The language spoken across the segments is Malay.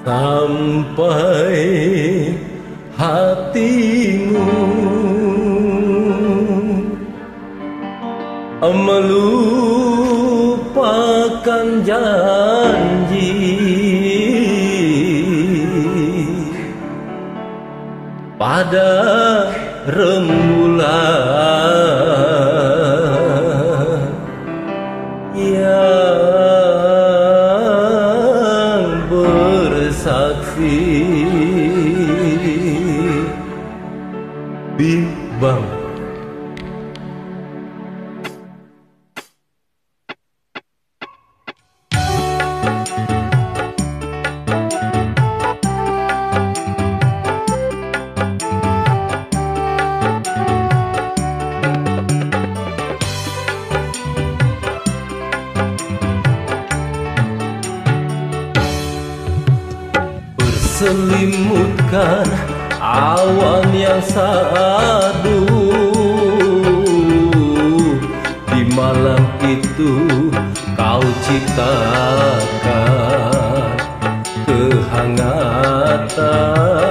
sampai hatimu melupakan janji pada rembulan yang bersaksi bimbang. Selimutkan awan yang sadu di malam itu kau ciptakan kehangatan.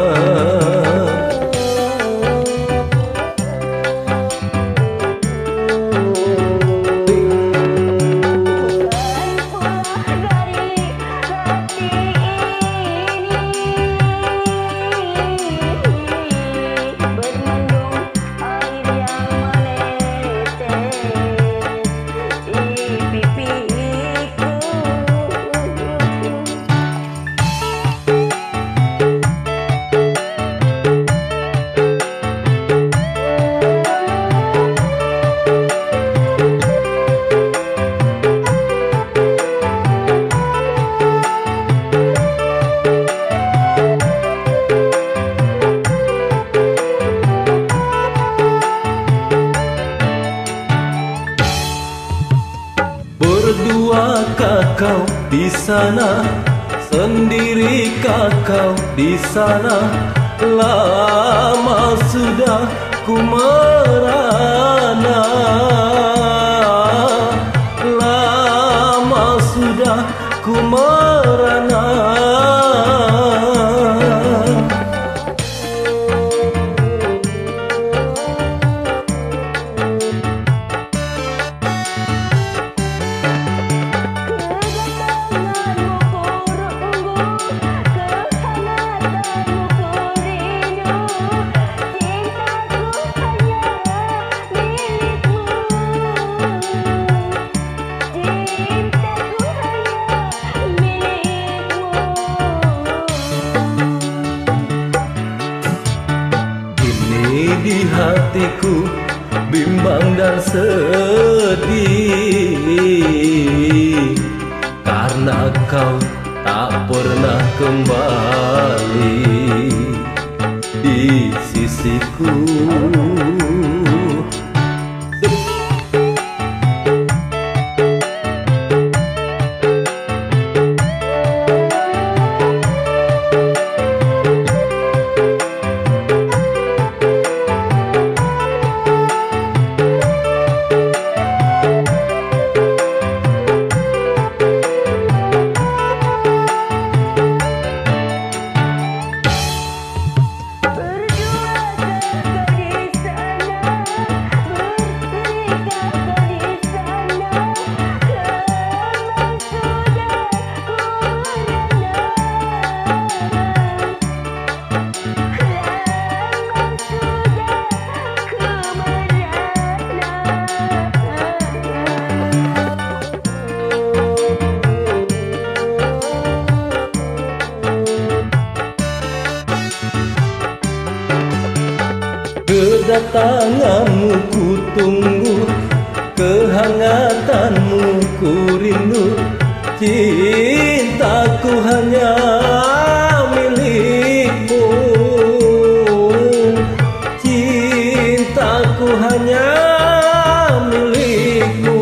Berdua kau di sana, sendiri kau di sana. Lama sudah ku merana, lama sudah ku merana. Di hatiku bimbang dan sedih karena kau tak pernah kembali di sisiku. Kedatanganmu ku tunggu, kehangatanmu ku rindu. Cintaku hanya milikmu, cintaku hanya milikmu.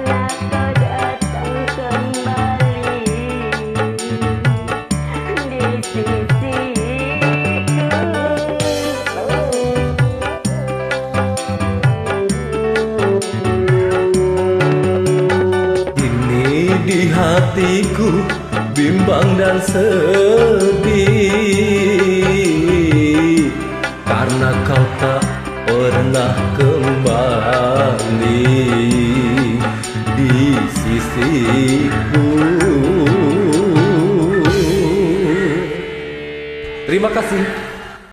Karena kau datang kembali di hatiku bimbang dan sedih karena kau tak pernah kembali di sisiku. Terima kasih.